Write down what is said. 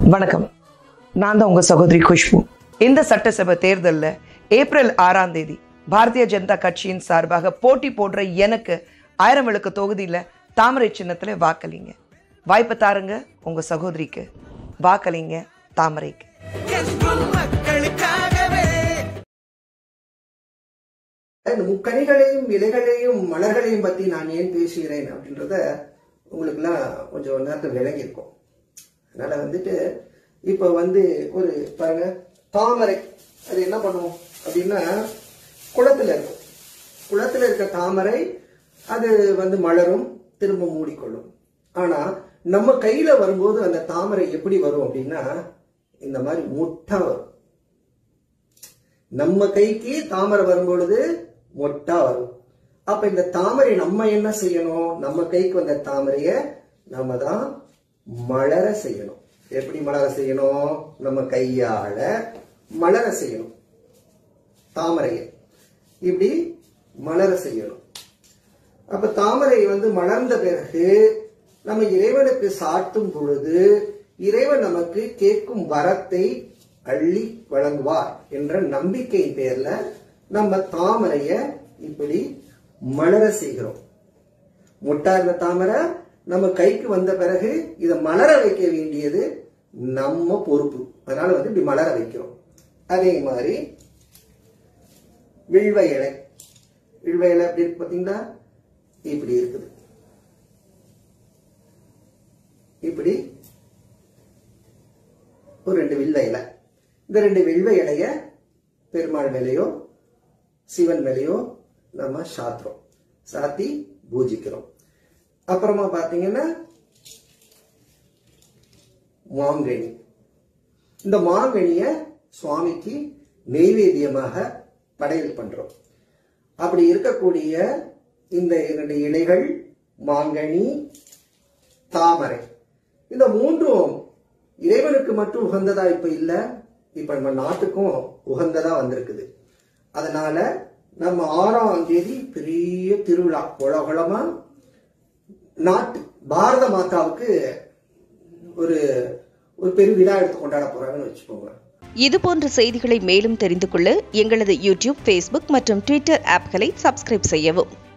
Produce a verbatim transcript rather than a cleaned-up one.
வணக்கம். நான் தான் உங்க சகோதரி குஷ்பு. இந்த சட்டசபை தேர்தலில் ஏப்ரல் ஆறாம் தேதி பாரதிய ஜனதா கட்சியின் சார்பாக போட்டி போடுற எனக்கு ஆயிரம் விளக்கு தொகுதியில் தாமரை சின்னத்தில் வாக்களிங்க. வாய்ப்பு தாருங்க உங்க சகோதரிக்கு. வாக்களிங்க தாமரைக்கு. முக்கணிகளையும் இலைகளையும் மலர்களையும் பத்தி நான் ஏன் பேசுகிறேன் அப்படின்றத உங்களுக்கு எல்லாம் கொஞ்சம் நேரத்தில் விளங்கி இருக்கும். அதனால வந்துட்டு இப்ப வந்து ஒரு பாருங்க, தாமரை அது என்ன பண்ணுவோம் அப்படின்னா குளத்துல இருக்கும். குளத்துல இருக்க தாமரை அது வந்து மலரும், திரும்ப மூடிக்கொள்ளும். ஆனா நம்ம கையில வரும்போது அந்த தாமரை எப்படி வரும் அப்படின்னா இந்த மாதிரி மொட்டா வரும். நம்ம கைக்கு தாமரை வரும்பொழுது மொட்டா வரும். அப்ப இந்த தாமரை நம்ம என்ன செய்யணும்? நம்ம கைக்கு வந்த தாமரைய நம்ம தான் மலர செய்யணும். எப்படி மலர செய்யணும்? நம்ம கையால மலர செய்யணும். தாமரைய இப்படி மலர செய்யணும். அப்ப தாமரை வந்து மலர்ந்த பிறகு நம்ம இறைவனுக்கு சாட்டும் பொழுது இறைவன் நமக்கு கேட்கும் வரத்தை அள்ளி வழங்குவார் என்ற நம்பிக்கையின் பேர்ல நம்ம தாமரைய இப்படி மலர செய்கிறோம். முட்டா இருந்த தாமரை நம்ம கைக்கு வந்த பிறகு இதை மலர வைக்க வேண்டியது நம்ம பொறுப்பு. அதனால வந்து இப்படி மலர வைக்கிறோம். அதே மாதிரி வில்வ இலை, வில்வ இலை எப்படி இருக்கு பாத்தீங்களா? இப்படி இருக்குது. இப்படி ஒரு ரெண்டு வில்வ இலை. இந்த ரெண்டு வில்வ இலைய பெருமாள் மேலையோ சிவன் மேலையோ நம்ம சாத்துறோம், சாத்தி பூஜிக்கிறோம். அப்புறமா பாத்தீங்கன்னா மாங்கனி. இந்த மாங்கனிய சுவாமிக்கு நெய்வேத்தியமாக படையல் பண்றோம். அப்படி இருக்கக்கூடிய இந்த இரண்டு இலைகள், மாங்கனி, தாமரை, இந்த மூன்றும் இறைவனுக்கு மட்டும் உகந்ததா இப்ப இல்ல, இப்ப நம்ம நாட்டுக்கும் உகந்ததா வந்திருக்குது. அதனால நம்ம ஆறாம் தேதி பெரிய திருவிழா கோலாகலமா நாட்டு பாரத மாதாவுக்கு ஒரு ஒரு பெரிய விழா எடுத்து கொண்டாட போறாங்கன்னு வச்சுக்கோங்க. இது போன்ற செய்திகளை மேலும் தெரிந்து கொள்ள எங்களது யூடியூப், ஃபேஸ்புக் மற்றும் ட்விட்டர் ஆப்களை சப்ஸ்கிரைப் செய்யவும்.